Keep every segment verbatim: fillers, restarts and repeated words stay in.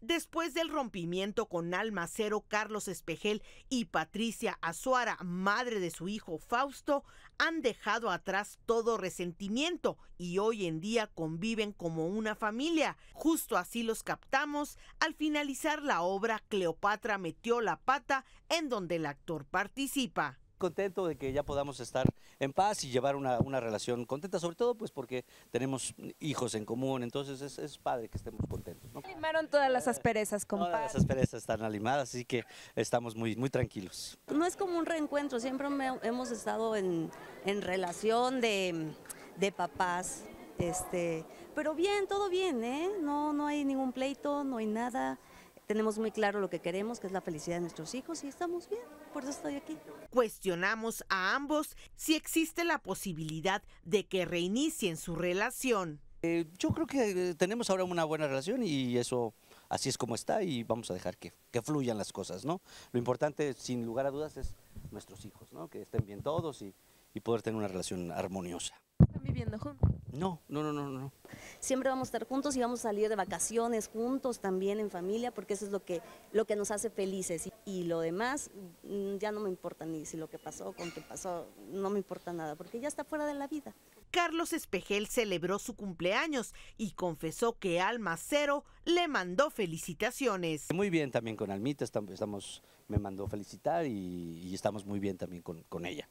Después del rompimiento con Alma Cero, Carlos Espejel y Patricia Azuara, madre de su hijo Fausto, han dejado atrás todo resentimiento y hoy en día conviven como una familia. Justo así los captamos al finalizar la obra Cleopatra metió la pata, en donde el actor participa. Contento de que ya podamos estar en paz y llevar una, una relación contenta, sobre todo pues porque tenemos hijos en común, entonces es, es padre que estemos contentos, ¿no? Limaron todas las asperezas, compadre. Todas las asperezas están alimadas, así que estamos muy, muy tranquilos. No es como un reencuentro, siempre me, hemos estado en, en relación de, de papás, este, pero bien, todo bien, ¿eh? No, no hay ningún pleito, no hay nada. Tenemos muy claro lo que queremos, que es la felicidad de nuestros hijos, y estamos bien, por eso estoy aquí. Cuestionamos a ambos si existe la posibilidad de que reinicien su relación. Eh, yo creo que tenemos ahora una buena relación y eso así es como está y vamos a dejar que, que fluyan las cosas, ¿no? Lo importante, sin lugar a dudas, es nuestros hijos, ¿no? Que estén bien todos y, y poder tener una relación armoniosa. ¿Están viviendo juntos? No, no, no, no, no. Siempre vamos a estar juntos y vamos a salir de vacaciones juntos también en familia, porque eso es lo que, lo que nos hace felices. Y, y lo demás ya no me importa, ni si lo que pasó, con qué pasó, no me importa nada, porque ya está fuera de la vida. Carlos Espejel celebró su cumpleaños y confesó que Alma Cero le mandó felicitaciones. Muy bien también con Almita, estamos, estamos me mandó felicitar y, y estamos muy bien también con, con ella.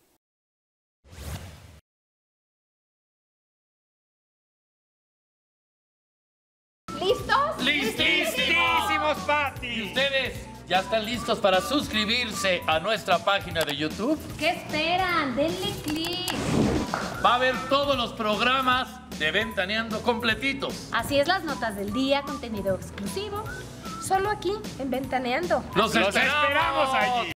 ¿Listos? ¡Listísimos, Pati! ¿Y ustedes ya están listos para suscribirse a nuestra página de YouTube? ¿Qué esperan? Denle click. Va a haber todos los programas de Ventaneando completitos. Así es, las notas del día, contenido exclusivo, solo aquí en Ventaneando. ¡Los, ¡Los esperamos! esperamos allí!